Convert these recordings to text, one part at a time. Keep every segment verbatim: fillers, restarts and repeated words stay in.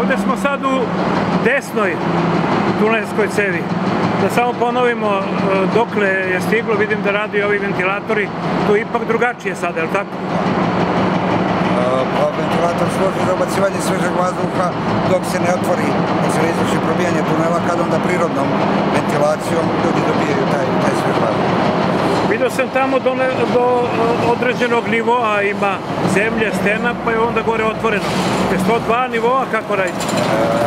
Ovde smo sad u desnoj tunelskoj cevi. Da samo ponovimo dokle je stiglo, vidim da radi ovi ventilatori, to je ipak drugačije sada, je li tako? Ventilator služi za ubacivanje svežeg vazduha dok se ne otvori, dok se ne izvrši probijanje tunela, kad onda prirodnom ventilacijom ljudi dobijaju taj, taj svež vazduh. Vidio sam tamo do, ne, do određenog nivoa ima zemlje, stena, pa je onda gore otvoreno. Je to dva nivoa, kako radite? E,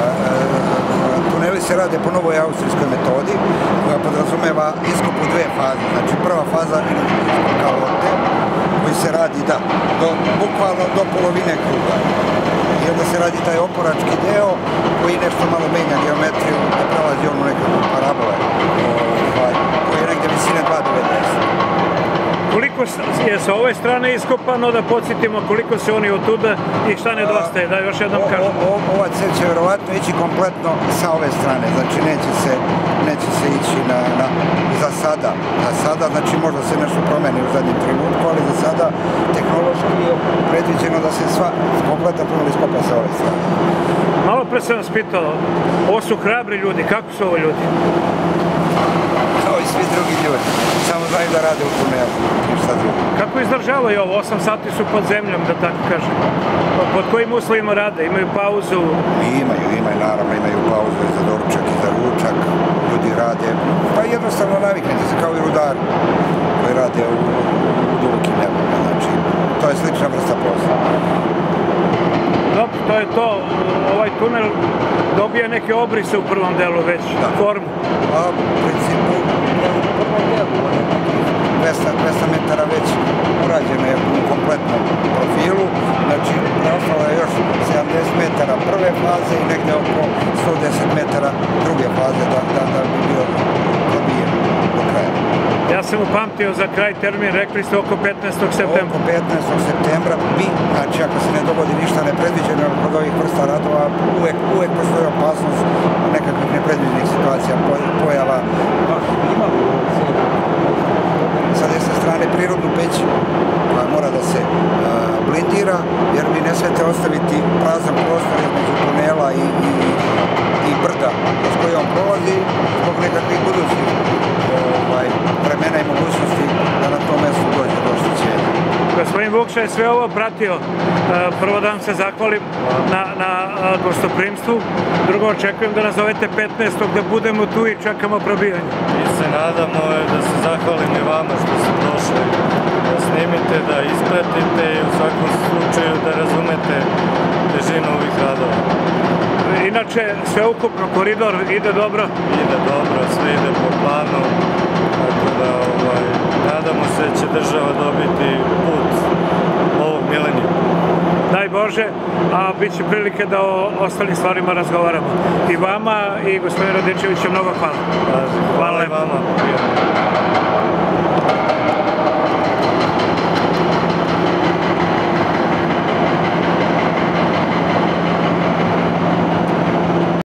e, tuneli se rade po novoj austrijskoj metodi, koja podrazumeva iskop u dve faze. Znači prva faza je kalote, koji se radi, da, do, bukvalno do polovine kruga. I onda se radi taj oporački deo koji nešto malo menja geometriju, da prelazi onu nekakvu parabole, ovaj, koji je negde visine dva zarez devedeset. Koliko je sa ove strane iskopano, da podsjetimo koliko se oni od tuda i šta nedostaje, da još jednom kažem. Ova cev će verovatno ići kompletno sa ove strane, znači neće se, neće se ići na, na, za sada. Za sada, znači možda se nešto promeni u zadnjem trenutku, ali za sada tehnološki je predviđeno da se sva kompletna tunel iskopa sa ove strane. Malo pre sam vas pitao, ovo su hrabri ljudi, kako su ovo ljudi? Kao i svi drugi ljudi, samo znaju da rade u tunelu, ništa drugo. Kako izdržavaju ovo? osam sati su pod zemljom, da tako kažem. Pod kojim uslovima rade? Imaju pauzu? Imaju, imaju, naravno, imaju pauzu i za doručak i za ručak. Ljudi rade, pa jednostavno naviknete se kao i rudari koji rade u, u dubokim nebama, znači, to je slična vrsta posla. Dobro, to je to. Ovaj tunel dobije neke obrise u prvom delu već, formu. A u principu, u prvom delu, dvesta metara već urađeno je u kompletnom profilu, znači preostalo je još sedamdeset metara prve faze i negde oko sto deset metara druge faze da, da, da bi bio probijen do kraja. Ja sam upamtio za kraj termin, rekli ste oko petnaestog septembra. Oko petnaestog septembra bi, znači ako se ne dogodi ništa nepredviđeno kod ovih vrsta radova, uvek, uvek postoji opasnost nekakvih nepredviđenih situacija, pojava. Imamo sa desne strane prirodnu peć koja mora da se a, blindira, jer vi ne smete ostaviti prazan prostor između tunela i, i, i brda s kojoj on prolazi zbog nekakvih budućih ovaj, vremena i mogućnosti da na tom mestu dođe do oštećenja. Gospodin Vukša je sve ovo pratio. Prvo da vam se zahvalim na, na gostoprimstvu. Drugo, očekujem da nazovete petnaestog da budemo tu i čekamo probijanje. Mi se nadamo da se zahvalim i vama što ste došli, da snimite, da ispratite i u svakom slučaju da razumete težinu ovih radova. Inače, sveukupno koridor ide dobro? Ide dobro, sve ide po planu, tako da ovaj, nadamo se da će država dobiti put ovog milenijuma. Daj Bože, a bit će prilike da o ostalim stvarima razgovaramo. I vama i gospodinu Radičeviću mnogo hvala. Hvala i vama.